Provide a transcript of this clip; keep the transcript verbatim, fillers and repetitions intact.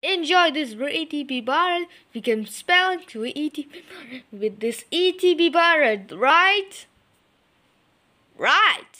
enjoy this E T V Bharat. We can spell to E T V Bharat with this E T V Bharat, right? Right.